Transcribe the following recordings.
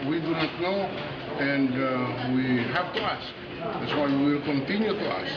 we do not know, and we have to ask. That's why we will continue to ask.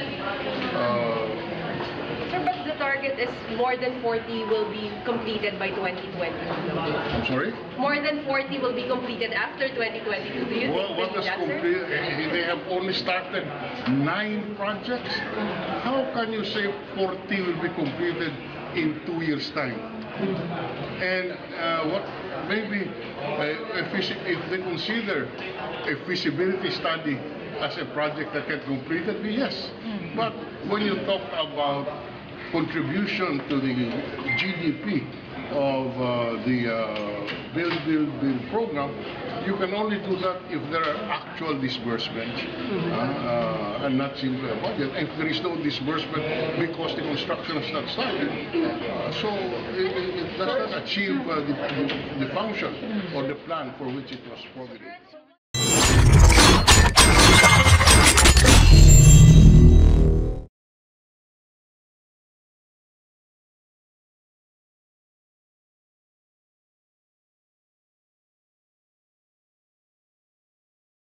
Sir, but the target is more than 40 will be completed by 2022. I'm sorry? More than 40 will be completed after 2022. Do you Well, what think is that, complete? sir? They have only started 9 projects. How can you say 40 will be completed in 2 years' time? And what maybe if they consider a feasibility study as a project that can complete it, yes. But when you talk about contribution to the GDP of the Build program, you can only do that if there are actual disbursements and not simply a budget. If there is no disbursement because the construction has not started, so it does not achieve the function or the plan for which it was formulated.